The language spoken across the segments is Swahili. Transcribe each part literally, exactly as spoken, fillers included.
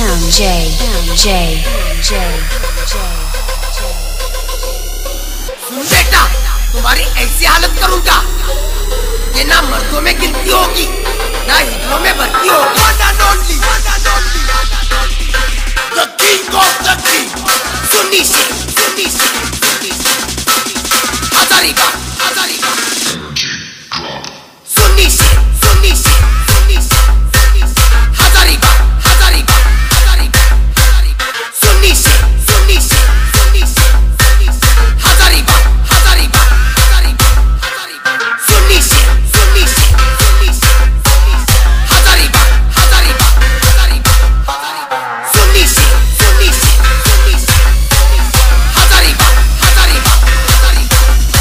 M J M J M J सुन बेटा, तुम्हारी ऐसी हालत करूंगा कि ना मर्दों में गिनती होगी ना हिजड़ों में भर्ती होगी। One and only, one and only, the king of the king, Sunni से, सुन्नी से, सुन्नी से, हजारीबाग, हजारीबाग, सुन्नी से, सुन्नी से, सुन्नी से, सुन्नी से, हजारीबाग, हजारीबाग, हजारीबाग, हजारीबाग, सुन्नी से, सुन्नी से, सुन्नी से, सुन्नी से, हजारीबाग, हजारीबाग, हजारीबाग, हजारीबाग, सुन्नी से, सुन्नी से, सुन्नी से, सुन्नी से, हजारीबाग, हजारीबाग, हजारीबाग, हजारीबाग, सुन्नी से, सुन्नी से, सुन्नी से, सुन्नी से, हजारीबाग, हजारीबाग, Hazaribagh.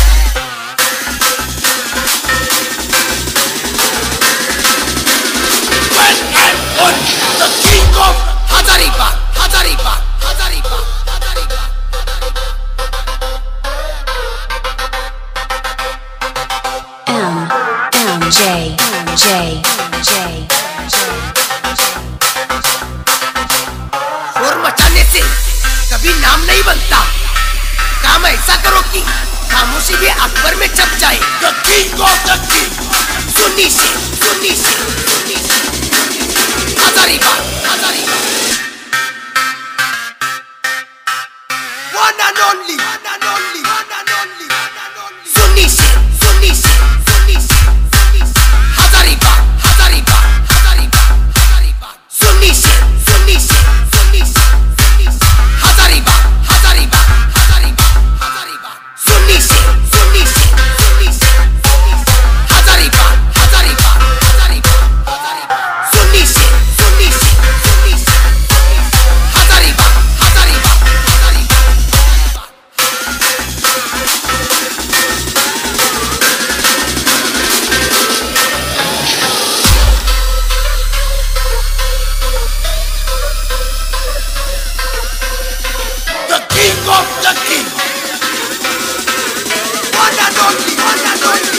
When I'm on the king of Hazaribagh, Hazaribagh, Hazaribagh, Hazaribagh, M M J M J J शोर मचाने से कभी नाम नहीं बनता। काम ऐसा करो कि खामोशी भी अकबर में छप जाए। The king of the king, Sunni से, सुन्नी से, सुन्नी से, हजारीबाग, Hazaribagh, one and only, one and only, one and only, one and only, Sunni से, सुन्नी से, सुन्नी से, सुन्नी से, हजारीबाग, हजारीबाग, हजारीबाग, हजारीबाग, सुन्नी से, सुन्नी से, सुन्नी से, सुन्नी से, हजारीबाग, हजारीबाग, हजारीबाग, हजारीबाग, सुन्नी से, सुन्नी से, सुन्नी से, सुन्नी से, हजारीबाग, हजारीबाग, हजारीबाग, हजारीबाग, सुन्नी से, सुन्नी से, सुन्नी से, सुन्नी से, हजारीबाग, हजारीबाग, Hazaribagh, the king of the king, one and only, one and only,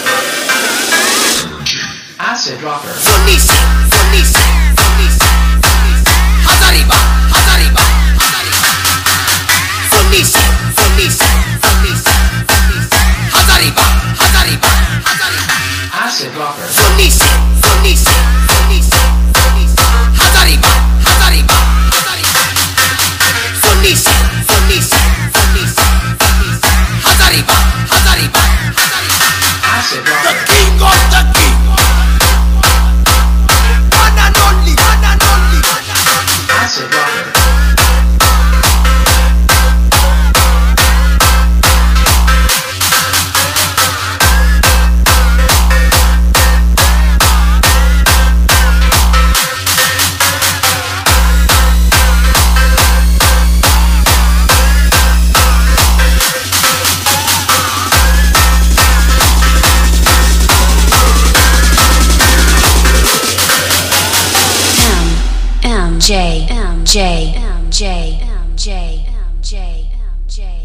Acid Rocker. Sunni से, सुन्नी से, सुन्नी से, सुन्नी से, हजारीबाग, हजारीबाग, हजारीबाग, सुन्नी से, सुन्नी से, सुन्नी से, सुन्नी से, हजारीबाग, हजारीबाग, हजारीबाग, Acid Rocker. सुन्नी से, सुन्नी से, सुन्नी से, सुन्नी से, हजारीबाग, हजारीबाग, हजारीबाग, सुन्नी से, सुन्नी से, सुन्नी से, सुन्नी से, हजारीबाग, हजारीबाग, Hazaribagh, Acid the Rocker. king of the king, one and only, one and only, one and only, Acid Rocker. M M J M J M J M J M J M J